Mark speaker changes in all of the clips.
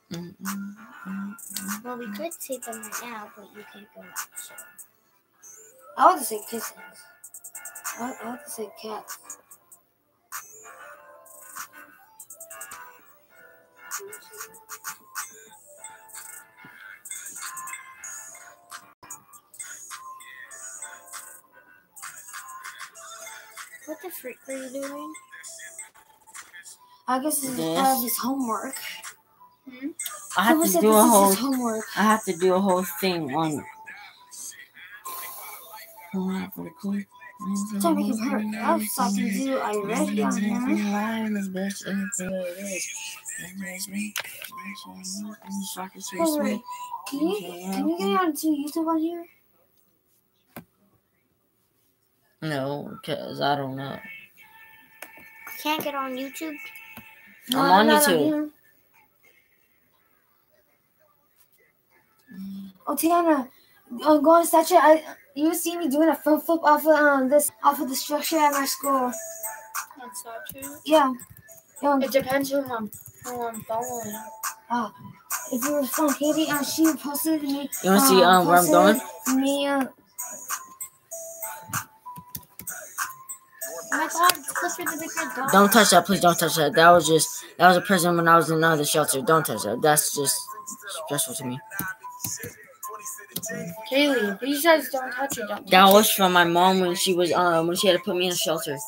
Speaker 1: Well, we could say them right now, but you can't go out. So.
Speaker 2: I want to say kisses. I want to say cats.
Speaker 1: What the freak are you doing?
Speaker 2: I guess this is part of his homework.
Speaker 3: I have to do a whole.
Speaker 2: Homework.
Speaker 3: I have to do a whole thing on.
Speaker 2: Trying to make him hurt up so I can do. Are you ready on here? Can you get onto YouTube on here?
Speaker 3: No, because I don't know.
Speaker 1: You can't get on YouTube?
Speaker 2: No,
Speaker 3: I'm on
Speaker 2: not
Speaker 3: YouTube.
Speaker 2: Oh, Tiana, go on Snapchat. You see me doing a front flip off of the structure at my school.
Speaker 4: On Snapchat?
Speaker 2: Yeah.
Speaker 4: It depends who I'm following.
Speaker 2: If you were from Katie, she posted me.
Speaker 3: You want to see where I'm going?
Speaker 2: Me.
Speaker 1: Oh my god, Clifford the Big Red Dog.
Speaker 3: Don't touch that, please. Don't touch that. That was a present when I was in another shelter. Don't touch that. That's just stressful to me.
Speaker 4: Kaylee, he says don't touch it. Don't.
Speaker 3: That was from my mom when she was when she had to put me in a shelter.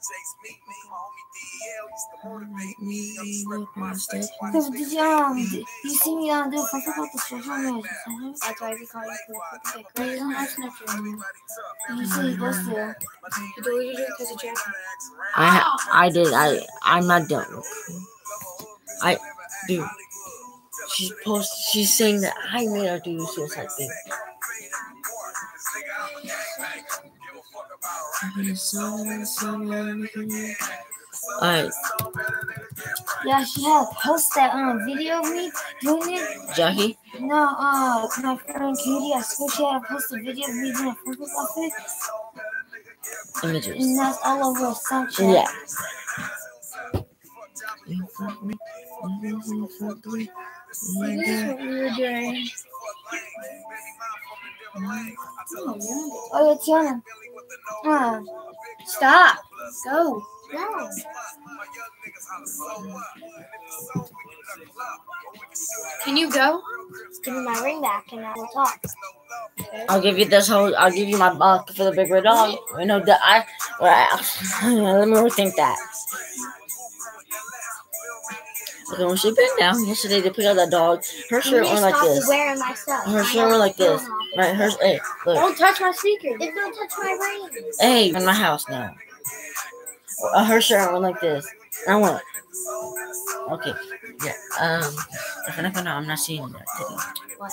Speaker 2: Did you see me do a front flip off the structure?
Speaker 1: That's why we call you Clifford the Big
Speaker 4: No,
Speaker 1: Red
Speaker 4: you don't have Snapchat anymore.
Speaker 2: You see me supposed to.
Speaker 4: You deleted it because of Jackie.
Speaker 3: I did. I'm not done. Dude. She's saying that I made her do the suicide thing. Alright.
Speaker 2: Yeah, she had posted that video of me doing it.
Speaker 3: Jackie?
Speaker 2: No, my friend Katie at school, she had posted a video of me doing a front flip off it.
Speaker 3: Images.
Speaker 2: And that's all over Snapchat.
Speaker 3: Yeah.
Speaker 4: This is what we were doing.
Speaker 2: Oh yeah, Tiana.
Speaker 4: Stop. Go.
Speaker 1: No.
Speaker 4: Can you go?
Speaker 1: Give me my ring back and I will talk.
Speaker 3: I'll give you I'll give you my box for the Big Red Dog. I know that let me rethink that. Okay, when she bent down yesterday to pick up that dog, her shirt went like this.
Speaker 1: Wearing my stuff.
Speaker 3: Her shirt went like this. Right, hey, look.
Speaker 4: Don't touch my speaker.
Speaker 1: Then don't touch my ring.
Speaker 3: Hey, in my house now. Her shirt went like this. And I went. Okay, yeah. If I know, I'm not seeing that today.
Speaker 1: What?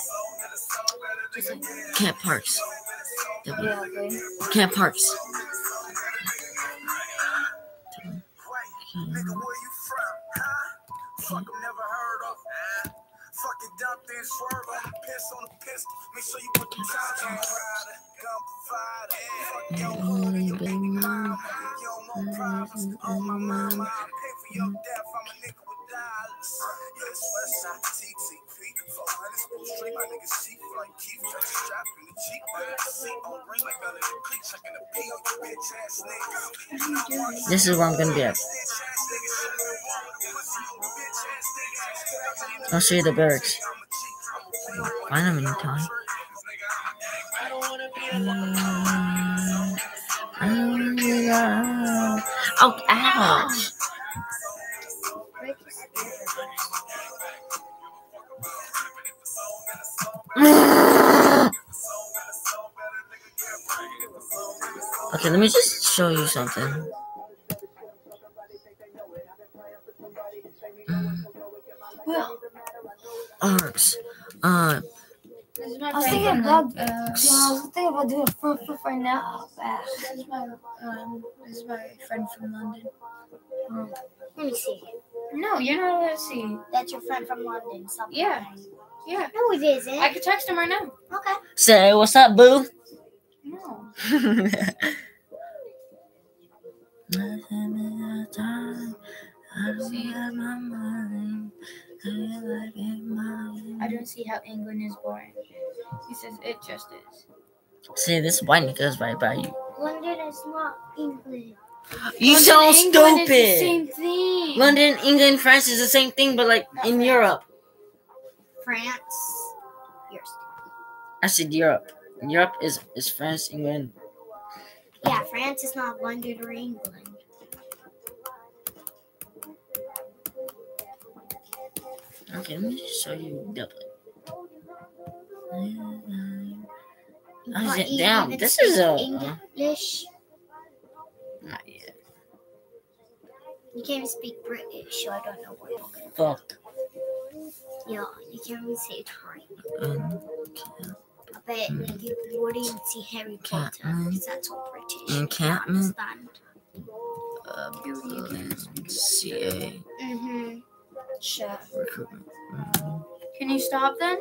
Speaker 3: Camp Parks.
Speaker 2: Yeah, okay.
Speaker 3: Camp Parks.
Speaker 5: Fuck, never heard of. Fuck it, dump then swerve on the piss. Make sure you put the time on. Gun provide. Fuck your big mom. Yo, more problems on my mind. Pay for your death, I'm a nigga with dollars. Yes, Westside TTP. 400 school street, my nigga sheep like Keith. Strap in the Jeep, seat on ring like belly the creek. Checking the P on your bitch ass niggas.
Speaker 3: This is where I'm gonna be at. I'll show you the barracks. Find them anytime. Oh, ouch! Okay, let me just show you something. Arcs.
Speaker 2: I was thinking about doing a front flip right now.
Speaker 4: This is my friend from London.
Speaker 1: Let me see.
Speaker 4: No, you're not allowed to see.
Speaker 1: That's your friend from London. Something.
Speaker 4: Yeah. Yeah.
Speaker 1: No, it isn't.
Speaker 4: I could text him right now.
Speaker 1: Okay.
Speaker 3: Say, what's up, boo?
Speaker 4: No. I don't see how England is boring. He says it just is.
Speaker 3: See, this white nigga is right by you.
Speaker 1: London is not England.
Speaker 3: You
Speaker 4: London,
Speaker 3: sound
Speaker 4: England is the
Speaker 3: stupid.
Speaker 4: same thing.
Speaker 3: London, England, France is the same thing, but like in Europe.
Speaker 1: France. Yours.
Speaker 3: I said Europe. Europe is France, England.
Speaker 1: Yeah, France is not London or England.
Speaker 3: Okay, let me just show you Dublin.
Speaker 1: But you
Speaker 3: Damn,
Speaker 1: even
Speaker 3: this
Speaker 1: speak
Speaker 3: is a
Speaker 1: English.
Speaker 3: not yet.
Speaker 1: You can't even speak British, so I don't know what you're talking
Speaker 3: Fuck.
Speaker 1: Yeah, you can't even say time. I bet
Speaker 3: Mm.
Speaker 1: you wouldn't even see Harry Potter
Speaker 3: Encampment.
Speaker 1: because that's all British. You can't
Speaker 3: Encampment.
Speaker 1: understand.
Speaker 3: CA
Speaker 1: Mm-hmm. Sure.
Speaker 3: recruitment.
Speaker 4: Can you stop then?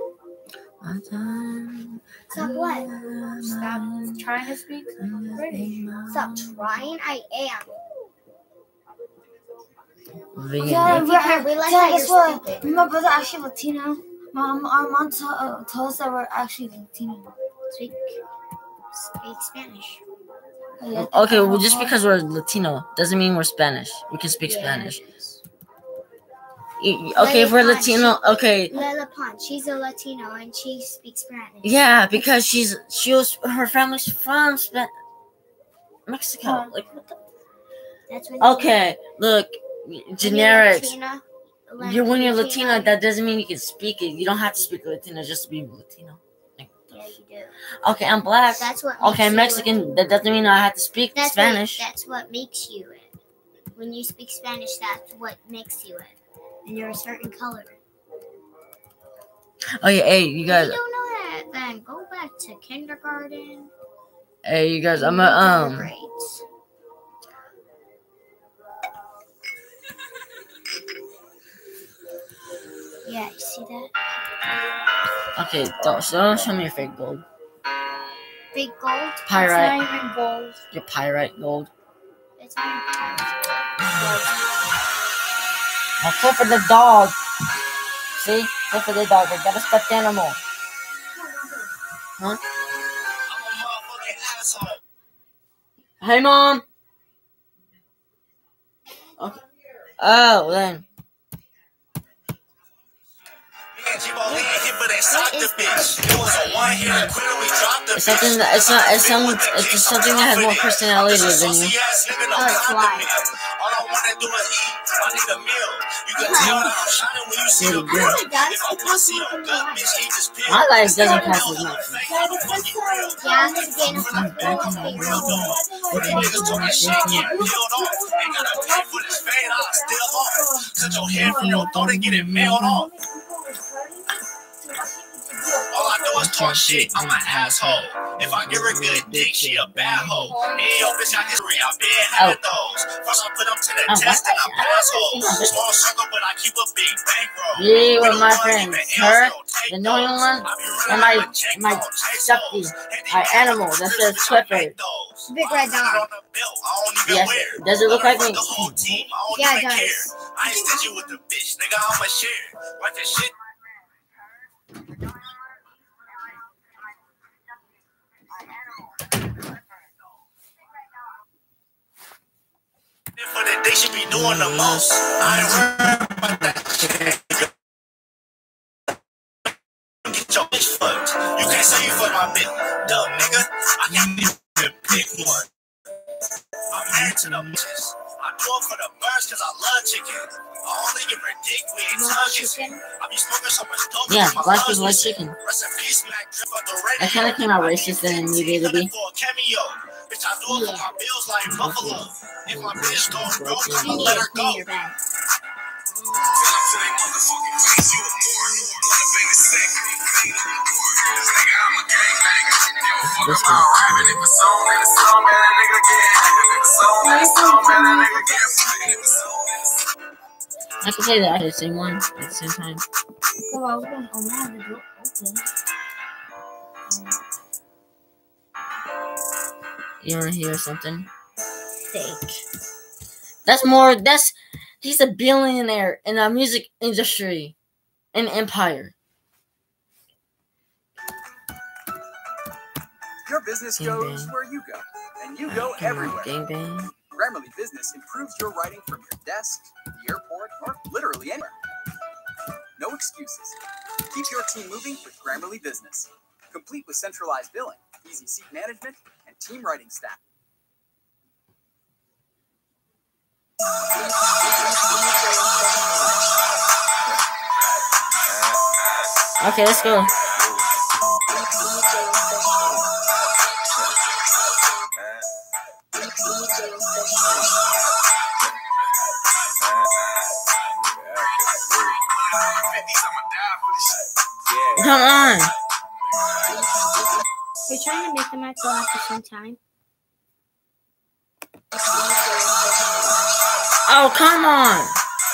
Speaker 1: Stop what?
Speaker 4: Stop trying to speak British.
Speaker 1: Stop trying. I am.
Speaker 2: Yeah,
Speaker 1: If you can't realize that,
Speaker 2: guess
Speaker 1: you're
Speaker 2: what?
Speaker 1: stupid.
Speaker 2: My brother actually Latino. Our mom told us that we're actually Latino.
Speaker 1: Speak Spanish.
Speaker 3: Okay, well, just because we're Latino doesn't mean we're Spanish. We can speak Spanish. Okay, if we're Latino, okay.
Speaker 1: Lela Pond, she's a Latino and she speaks Spanish.
Speaker 3: Yeah, because her family's from Mexico.
Speaker 1: Huh.
Speaker 3: Like what the?
Speaker 1: That's when
Speaker 3: Okay, look, generics. When you're Latina,
Speaker 1: Latina,
Speaker 3: that doesn't mean you can speak it. You don't have to speak Latino just to be Latino. Like,
Speaker 1: Yeah, you do.
Speaker 3: okay, I'm black.
Speaker 1: That's what.
Speaker 3: Okay,
Speaker 1: makes you
Speaker 3: Mexican.
Speaker 1: Latino.
Speaker 3: That doesn't mean I have to speak Spanish.
Speaker 1: That's what makes you it. When you speak Spanish, that's what makes you it. And you're a certain color.
Speaker 3: Oh yeah, hey, you
Speaker 1: If
Speaker 3: guys.
Speaker 1: you don't know that, then go back to kindergarten.
Speaker 3: Hey, you guys. I'm
Speaker 1: and read your
Speaker 3: a
Speaker 1: grades. Yeah, you see that?
Speaker 3: Okay, don't show me your fake gold.
Speaker 1: Big gold.
Speaker 3: Pyrite.
Speaker 4: It's not even gold.
Speaker 3: Your pyrite gold.
Speaker 1: It's not
Speaker 3: Now flip for the dog. See? Flip for the dog. They got a stuffed animal. Huh? Hey, Mom. Okay. Oh, then. It's something that it's just something that has more personality than you.
Speaker 1: Oh, it's why.
Speaker 3: My life doesn't pass as much.
Speaker 1: Yeah, it's getting
Speaker 5: All I do is talk shit, I'm an asshole. If I give her good dick, she a bad hoe. Hey, yo, bitch, I history, I've been had those. First I put them to the test and I pass hoes. Small circle, but I keep a big bankroll.
Speaker 3: Yeah, with my friends. Her, the annoying one, and my Stuffy, my animal that says Clifford.
Speaker 1: Big red dog.
Speaker 3: Yes, does it look like me?
Speaker 1: Yeah, it does.
Speaker 5: I ain't stingy with the bitch, nigga, I'm a share. Like that shit. For that they should be doing the most. I ain't worried about that shit. Get your bitch fucked. You can't say you fuck my bitch, dumb nigga. I can't even pick one. I'm married to the bitches. I do it for the birds cause I love chicken. I only give her dick when it's chicken. I be smoking so much dope.
Speaker 3: Yeah, black people like chicken.
Speaker 5: Rest in peace, Mac.
Speaker 3: That kind of came out racist and needed to be.
Speaker 5: Bitch, I do it for my bills like Buffalo. If my bitch goes broke,
Speaker 1: You
Speaker 5: I'ma
Speaker 1: need
Speaker 5: let
Speaker 1: to
Speaker 5: her go.
Speaker 1: clean your bag.
Speaker 3: This one. I can say that at the same one at the same time.
Speaker 2: So I was going to have the door open.
Speaker 3: You wanna hear something?
Speaker 1: Fake.
Speaker 3: He's a billionaire in the music industry and empire.
Speaker 5: Your business
Speaker 3: Gang
Speaker 5: goes
Speaker 3: bang.
Speaker 5: where you go, and you go
Speaker 3: Come on,
Speaker 5: everywhere.
Speaker 3: gangbang.
Speaker 5: Grammarly Business improves your writing from your desk, the airport, or literally anywhere. No excuses. Keep your team moving with Grammarly Business, complete with centralized billing, easy seat management, and team writing staff.
Speaker 3: Okay, let's go. Come on.
Speaker 1: We're trying to make them act all at the same time.
Speaker 3: Oh, come on.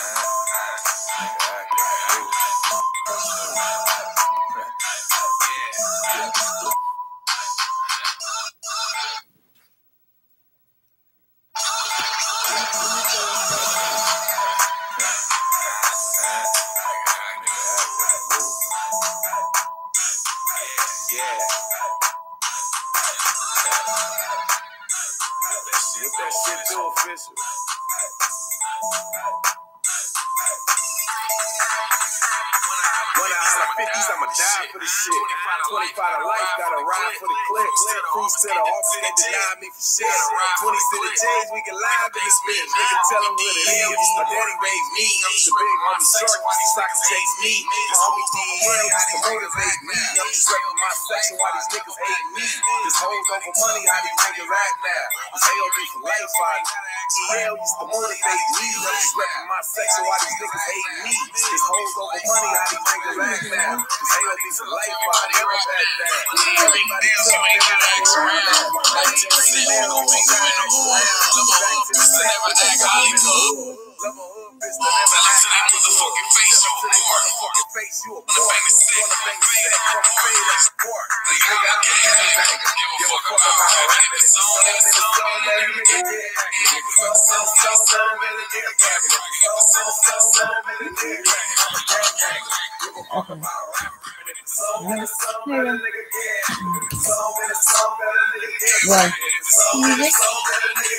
Speaker 5: I'ma die for this shit. 25 to life, gotta ride for the clicks. Cruise to the office, they deny me for shit. 20 to the J's, we can live in this bitch. Nigga, tell them what it is. My daddy raised me. I'm the big homie short, these sockets chase me. My homie DL used to motivate me. I'm just repping my section while these niggas hate me. This hoes over money, how these niggas act now. This AOB for life, DL used to motivate me. I'm just repping my section while these niggas hate me. This hoes over money, how these niggas act now. This AOB for life, never back down. Everybody up, everybody around. 19 now, we ain't got no around. Back to the never act Hollywood. Level hood business, never act Hollywood. Step to their motherfucking face, you a boy. Wanna bang the set, come fade up sport. Nigga, I'm a gangbanger. Give a fuck about a rap. It's a song, it's a song, baby, nigga, yeah. It's a song, it's a song, baby, nigga, yeah. It's a song, it's a song, baby, nigga, yeah. I'm a gangbanger. Give a fuck about a rap. It's a song, it's a song, baby, nigga, yeah. It's a song, it's a song, baby, nigga, yeah.
Speaker 3: What?
Speaker 5: It's a song, it's a song, baby, nigga,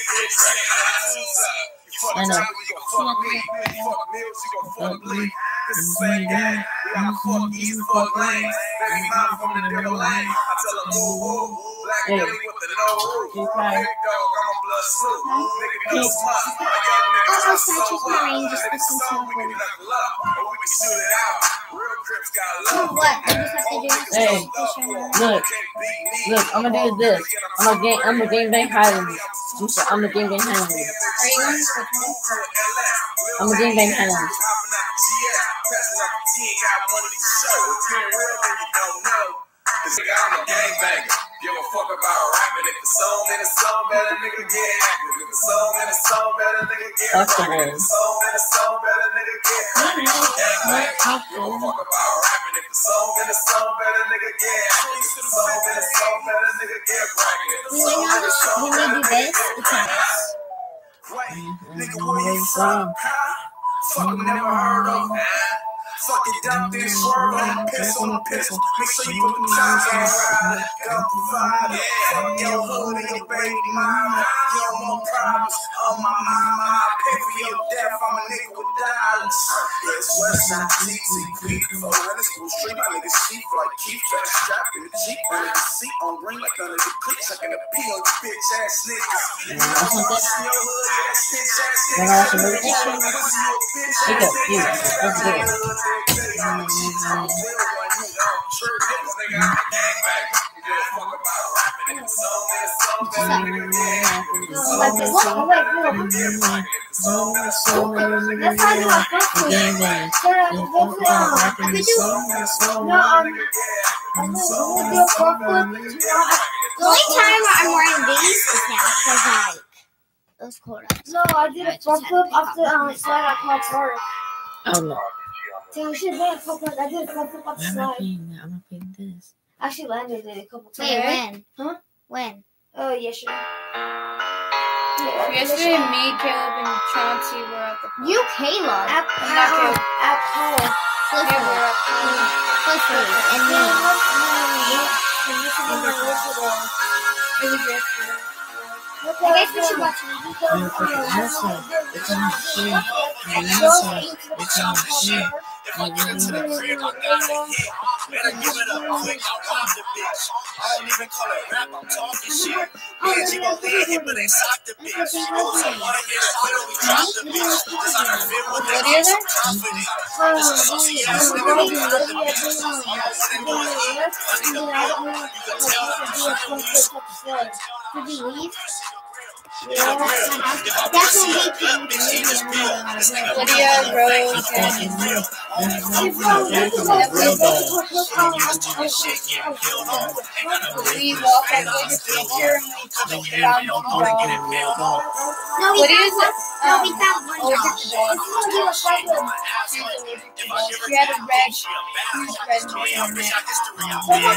Speaker 5: yeah.
Speaker 3: I know.
Speaker 5: Fuck me, fuck Mills, you gon' fuck Lee. This is the same game. We gotta fuck East, fuck Lane. Baby mom from the devil lane. I tell them, woo, black
Speaker 3: Hey.
Speaker 5: belly with the no roof.
Speaker 3: You
Speaker 5: Big
Speaker 3: crying?
Speaker 5: dog, I'm a blood sloop. Nigga,
Speaker 1: Hey.
Speaker 5: you smart. A young nigga,
Speaker 1: Oh,
Speaker 5: just
Speaker 1: Snatch
Speaker 5: so
Speaker 1: is
Speaker 5: what?
Speaker 1: crying, just
Speaker 5: Nigga,
Speaker 1: listen to
Speaker 5: so
Speaker 1: her
Speaker 5: we can
Speaker 1: voice.
Speaker 5: knuckle up. Or we can shoot it out. Real Crips got
Speaker 1: Oh,
Speaker 5: love.
Speaker 1: what? I just have to do this.
Speaker 3: Hey. Look. Look, I'm gonna do this. I'm a gangbang Highland. I'm a gangbang Highland.
Speaker 1: Are you going to switch one?
Speaker 3: I'm a gangbang Highland.
Speaker 5: I'm a gangbanger. Give a fuck about rapping. If the song and the song better, nigga get active. If the song and the song better, nigga get
Speaker 3: Fuck the
Speaker 5: active. If the
Speaker 3: words.
Speaker 5: song and the song better, nigga get active. Gangbanger. Give a fuck about rapping. If the song and the song better, nigga get active. If the song and the song better, nigga get bragging. If the
Speaker 1: When
Speaker 5: song and the song
Speaker 1: we
Speaker 5: better,
Speaker 1: do this, it's a mess.
Speaker 5: Wait, nigga, where you from? Fuck, never heard of. Fucking dump this swerve on the piss on the piss. Make sure you put the tires on ride. Gun provide. Fuck your hood and your baby mama. You don't want problems on my mama. I pay for your death. I'm a nigga with dollars. It's Westside TTP. Oh, let us go straight. My niggas sheep like Keith. That strap in the Jeep. Under the seat on green like under the clips. Like in a pee on your bitch ass niggas. You know what's in your hood? That stitch ass niggas.
Speaker 3: Hey, go, you. Let's do it.
Speaker 2: That's how you are supposed to.
Speaker 3: Gangbang.
Speaker 1: The only time I'm wearing these is now because like those quarters.
Speaker 2: No, I did a front flip off the slide at Clark Park.
Speaker 3: Oh no.
Speaker 2: Damn, I should have done a front flip. I did a front flip off the
Speaker 3: I'm not
Speaker 2: slide.
Speaker 3: playing that. I'm not playing this.
Speaker 2: I actually landed it a couple times.
Speaker 1: Wait, when?
Speaker 2: Huh?
Speaker 1: When?
Speaker 2: Oh, yeah, sure.
Speaker 4: Yesterday, me, Caleb, and Chauncey were at the park.
Speaker 1: You, Caleb.
Speaker 2: At Powell.
Speaker 1: Clifford. Clifford. And me. I guess we should watch
Speaker 3: It's on the
Speaker 5: If I get into the crib, I gotta hit. Better give it up quick, I rob the bitch. I don't even call it rap, I'm talking shit. Me and G gon' lead him, but they sock the bitch. So wanna get a quitter, we drop the bitch. Cause I can fit with the bitch, I'm confident. This is saucy ass nigga, we got the bitch. All I wanna do is eat. I need a meal. You can tell that I'm trying to eat.
Speaker 1: Did you leave?
Speaker 5: If I
Speaker 1: That's
Speaker 5: see
Speaker 1: what
Speaker 5: a bad bitch, she just feel. This nigga
Speaker 4: Lydia, Rose,
Speaker 5: fucking real.
Speaker 3: real
Speaker 4: we walk up to the picture and we found the dog.
Speaker 1: No, we
Speaker 4: What
Speaker 1: found
Speaker 4: is
Speaker 1: one.
Speaker 4: it?
Speaker 1: No, we found one
Speaker 4: Allergic
Speaker 1: dog.
Speaker 4: to dogs. She had a red, huge red nose on it.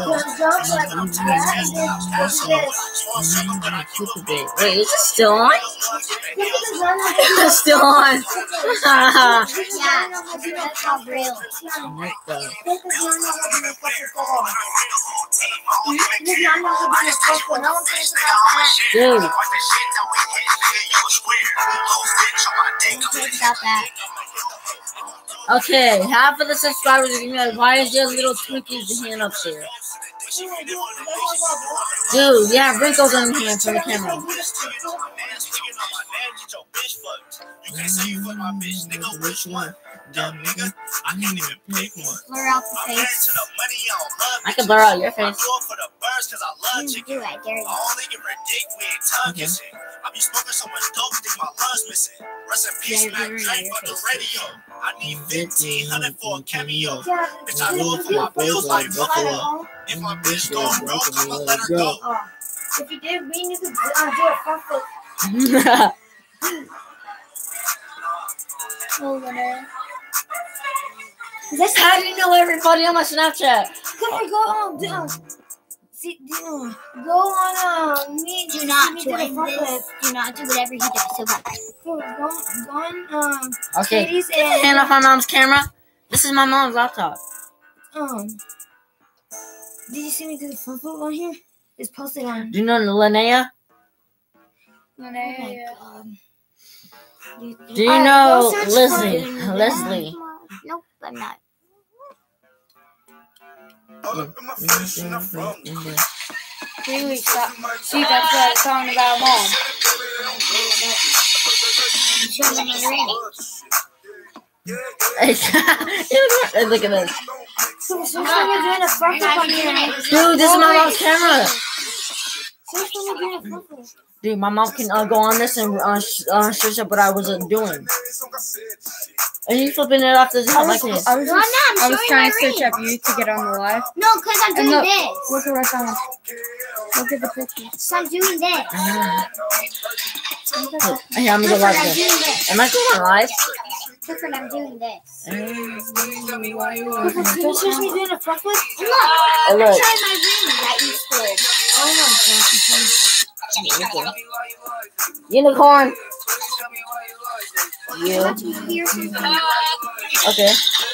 Speaker 3: Wait, is it still on? It's still on.
Speaker 1: Yeah, that's how real.
Speaker 3: What the? Dude,
Speaker 1: About that.
Speaker 3: okay, half of the subscribers are giving me like, why is there little Twinkies hand up there? Dude, you have wrinkles on your hands from the camera.
Speaker 5: You can't say you fuck my bitch, nigga, which one? Dumb nigga, I can't even pick one.
Speaker 1: Blur out the
Speaker 5: I'm married
Speaker 1: face.
Speaker 5: to the money, I don't love
Speaker 3: I can blur out your
Speaker 5: I
Speaker 3: face.
Speaker 5: do it for the birds, cause I love
Speaker 1: You
Speaker 5: chicken.
Speaker 1: do, I dare you.
Speaker 5: I only give her dick, we ain't tongue kissing. I be smoking so much dope, think my lungs missing. Rest in peace,
Speaker 1: Yeah,
Speaker 5: Mac
Speaker 1: you're
Speaker 5: Drake,
Speaker 1: right,
Speaker 5: fuck the
Speaker 1: your
Speaker 5: radio. I need 1500 for a cameo.
Speaker 2: Yeah.
Speaker 5: Bitch, I do it for my bills like Buffalo. If my bitch don't broke, I'ma let her go.
Speaker 2: If you did, we need to do it front foot.
Speaker 4: Oh, winner.
Speaker 2: That's
Speaker 3: How do you know everybody on my Snapchat?
Speaker 2: Come on, go see, go on me.
Speaker 1: Do not
Speaker 2: see me
Speaker 1: join
Speaker 2: do the front
Speaker 1: this. Do not do whatever he does. So bad.
Speaker 2: foot. Go on
Speaker 3: Okay,
Speaker 2: Katie's
Speaker 3: hand off my mom's camera. This is my mom's laptop.
Speaker 2: Did you see me do the front foot on here? It's posted on.
Speaker 3: Do you know Linnea?
Speaker 2: Oh my god.
Speaker 3: Do you
Speaker 2: Alright,
Speaker 3: know
Speaker 2: go search
Speaker 3: Leslie?
Speaker 2: for-
Speaker 3: Leslie.
Speaker 1: Nope, I'm not.
Speaker 5: All up in my face, and I'm from.
Speaker 4: Really, stop. See, that's what I was talking about, Mom.
Speaker 1: Show them my ring.
Speaker 3: Hey, look at this.
Speaker 2: So when you're doing a front foot on here.
Speaker 3: Dude, this is my mom's camera.
Speaker 2: Search when you're doing a front foot.
Speaker 3: Dude, my mom can go on this and search up what I was doing. And you flipping it off the top like this.
Speaker 4: I was
Speaker 1: No, I'm not. I'm
Speaker 4: I was
Speaker 1: showing
Speaker 4: trying
Speaker 1: my
Speaker 4: to search
Speaker 1: ring.
Speaker 4: up you to get on the live.
Speaker 1: No, because I'm
Speaker 4: And
Speaker 1: doing
Speaker 4: look,
Speaker 1: this.
Speaker 4: look at right on. Look at the picture.
Speaker 1: So I'm doing this.
Speaker 3: Hey, I'm gonna go live
Speaker 1: I'm
Speaker 3: this.
Speaker 1: doing this.
Speaker 3: Am I going live?
Speaker 1: Different, I'm doing this.
Speaker 2: Don't search me doing a front foot.
Speaker 1: And look, I'm
Speaker 3: look.
Speaker 1: showing my ring that you stole.
Speaker 2: Oh my god.
Speaker 3: Unicorn. You.
Speaker 1: Watch me here.
Speaker 3: Okay.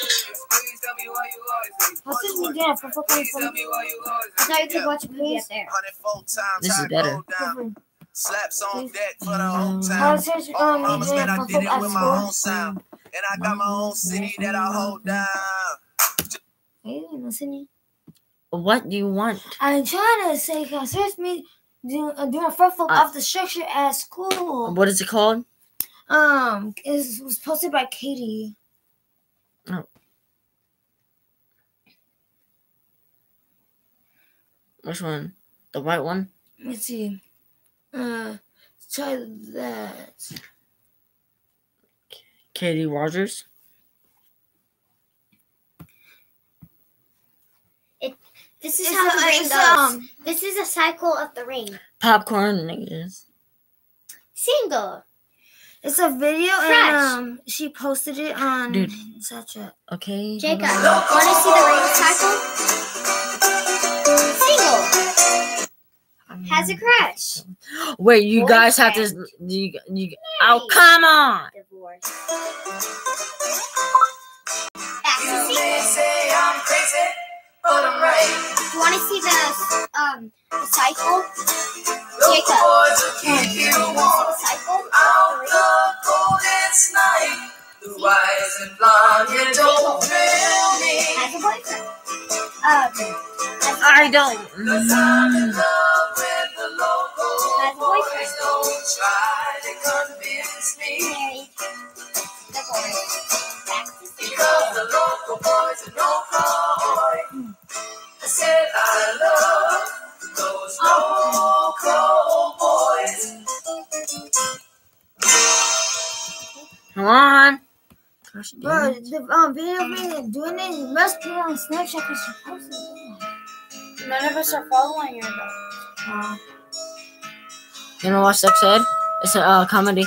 Speaker 2: How search me doing a front foot on your phone?
Speaker 1: I thought you could watch a movie up there.
Speaker 5: 104 times,
Speaker 3: This is
Speaker 5: I
Speaker 3: better.
Speaker 5: go down. Slaps on deck for the whole
Speaker 2: How
Speaker 5: time.
Speaker 2: search me
Speaker 5: Promise
Speaker 2: doing
Speaker 5: that
Speaker 2: a
Speaker 5: I
Speaker 2: front
Speaker 5: did
Speaker 2: foot
Speaker 5: it
Speaker 2: at
Speaker 5: with my own
Speaker 2: school?
Speaker 5: sound. And I got my own city that I hold down.
Speaker 2: Hey, listening.
Speaker 3: What do you want?
Speaker 2: I'm trying to say, how search me doing a front foot off the structure at school.
Speaker 3: What is it called?
Speaker 2: It was posted by Katie.
Speaker 3: Which one? The white one?
Speaker 2: Let's see. Try that.
Speaker 3: Katie Rogers.
Speaker 1: This is
Speaker 2: It's
Speaker 1: how the ring
Speaker 2: it's,
Speaker 1: goes. This is a cycle of the ring.
Speaker 3: Popcorn niggas.
Speaker 1: Single.
Speaker 2: It's a video
Speaker 1: Fresh.
Speaker 2: and she posted it on
Speaker 3: Dude.
Speaker 2: Snapchat.
Speaker 3: Okay. hold
Speaker 1: Jacob,
Speaker 3: on.
Speaker 1: want to see the ring cycle? Single. Has a crush.
Speaker 3: Wait, you guys have to.
Speaker 1: Boyfriend.
Speaker 3: Oh, come on.
Speaker 1: Divorce. That's a single.
Speaker 5: Say I'm crazy, but I'm right.
Speaker 1: Do you want to see the cycle? Jacob. You want to see the cycle? Has a boyfriend.
Speaker 3: I don't.
Speaker 1: Has a boyfriend. Married. Divorced. Back to
Speaker 3: Come on. Gosh,
Speaker 2: Bro,
Speaker 3: damn it.
Speaker 2: the video of me doing it, you must put it on Snapchat because you're posting it.
Speaker 4: None of us are following her though.
Speaker 3: You know what Sex Ed? It's a comedy.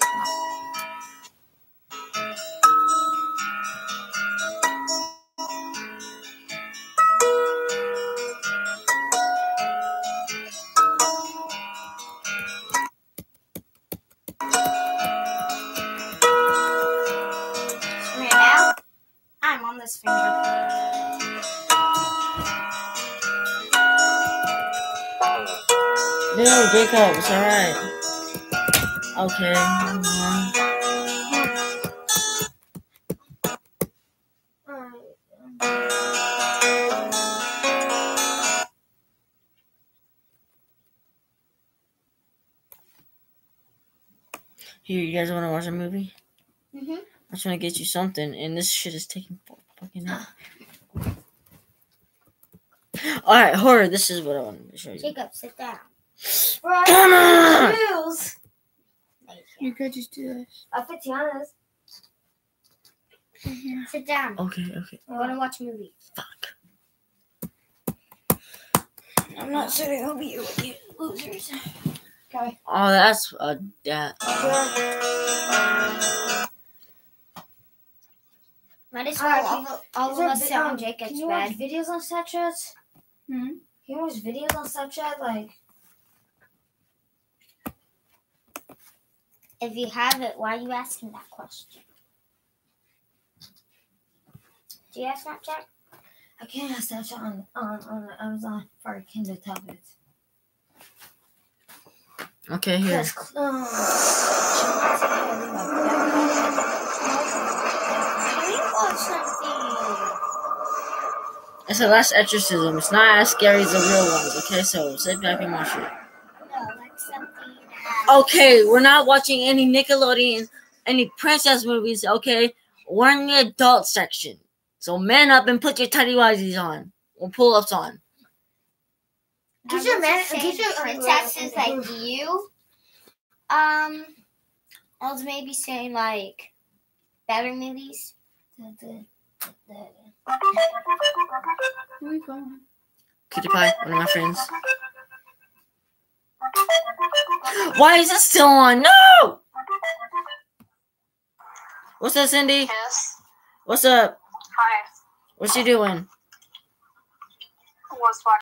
Speaker 1: right now. I'm on this finger.
Speaker 3: Dude, Jacob, it's alright. Okay. Here, you guys want to watch a movie?
Speaker 1: Mm-hmm.
Speaker 3: I'm trying to get you something, and this shit is taking fucking out. Alright, horror, this is what I wanted to show you.
Speaker 1: Jacob, sit down.
Speaker 2: Bro,
Speaker 3: Come on!
Speaker 2: shoes.
Speaker 4: You could just do this.
Speaker 2: I fit Tiana's.
Speaker 1: Sit down.
Speaker 3: Okay.
Speaker 1: I want to watch a movie.
Speaker 3: Fuck.
Speaker 2: I'm not sitting over you with you losers. Okay.
Speaker 3: Oh, that's that.
Speaker 1: Might as well all of us sit on Jacob's
Speaker 2: Can you watch
Speaker 1: bed.
Speaker 2: videos on Snapchat?
Speaker 4: Hmm?
Speaker 2: Can you watch videos on Snapchat? Like,
Speaker 1: If you have it, why are you asking that question? Do you have Snapchat?
Speaker 2: I can't have Snapchat on Amazon for Kindle tablets.
Speaker 3: Okay, here.
Speaker 2: Because, she wants to hear me
Speaker 1: Can we watch something?
Speaker 3: It's the last exorcism. It's not as scary as the real ones, okay? So sit back and watch it.
Speaker 1: No, like something.
Speaker 3: Okay, we're not watching any Nickelodeon, any princess movies, okay? We're in the adult section. So man up and put your tidy whities on. Or pull-ups on.
Speaker 2: Get your
Speaker 1: princesses like you. I was maybe saying like better movies.
Speaker 4: Where are we going?
Speaker 3: Cutie Pie, one of my friends. Why is it still on? No! What's up, Cindy?
Speaker 6: Yes.
Speaker 3: What's up?
Speaker 6: Hi.
Speaker 3: What's you doing?
Speaker 6: Was watching